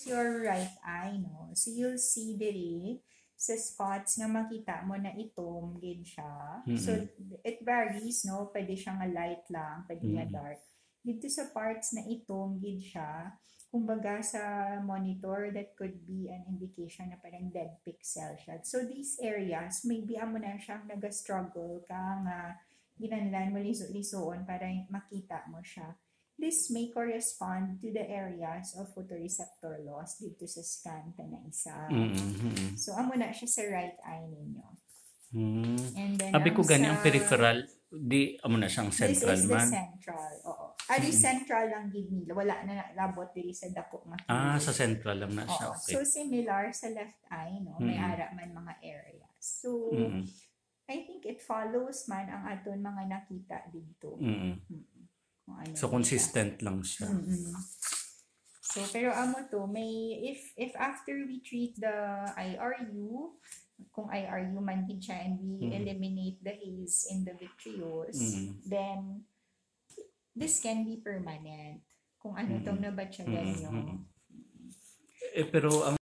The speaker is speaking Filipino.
is your right eye, no? So you'll see diri sa spots nga makita mo na itom gid siya. So it varies, no? Pwede siya nga light lang, pwede nga dark. Dito sa parts na itom gid siya, kumbaga sa monitor, that could be an indication na parang dead pixel siya. So these areas, maybe amo na siyang nag-struggle ka nga ginanlan mo liso-lisoon para makita mo siya. This may correspond to the areas of photoreceptor loss dito sa scan ta na isa. So amo na siya sa right eye ninyo. And then Abi ko gani ang peripheral, di amo na siyang central this is man. the central, oo. Di central lang gid nila. Wala na labot diri sa dako nga. Sa central lang na siya, okay. So similar sa left eye, no? May ara man mga areas. So I think it follows man ang aton mga nakita dito. Ano so consistent lang siya. So pero amo to may if after we treat the IRU, kung IRU man gid siya and we eliminate the haze in the vitreous, then this can be permanent. Kung ano tong nabatyagan nyo. Pero ang